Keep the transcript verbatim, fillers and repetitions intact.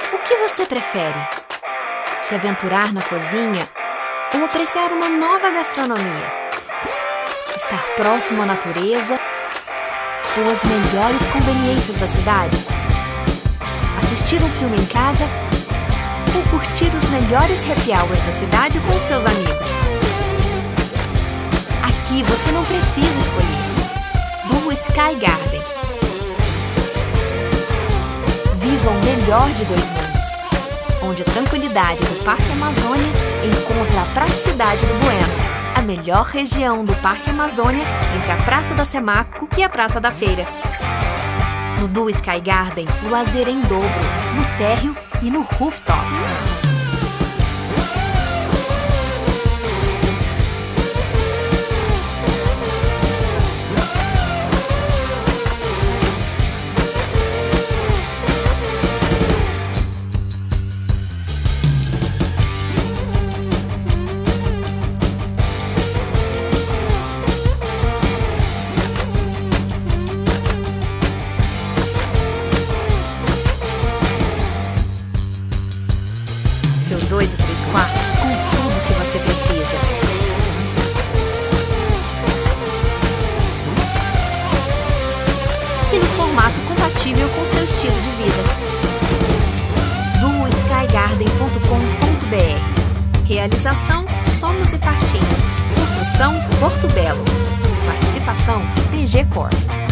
O que você prefere? Se aventurar na cozinha ou apreciar uma nova gastronomia? Estar próximo à natureza ou as melhores conveniências da cidade? Assistir um filme em casa ou curtir os melhores happy hours da cidade com seus amigos? Aqui você não precisa escolher. Blue Sky Garden. Viva o melhor de dois mundos, onde a tranquilidade do Parque Amazônia encontra a praticidade do Bueno, a melhor região do Parque Amazônia entre a Praça da Semaco e a Praça da Feira. No Blue Sky Garden, o lazer é em dobro, no térreo e no rooftop. Seu dois e três quartos com tudo que você precisa. E no formato compatível com seu estilo de vida. duo sky garden ponto com ponto br. Realização Somos e Partim. Construção Porto Belo. Participação D G Cor.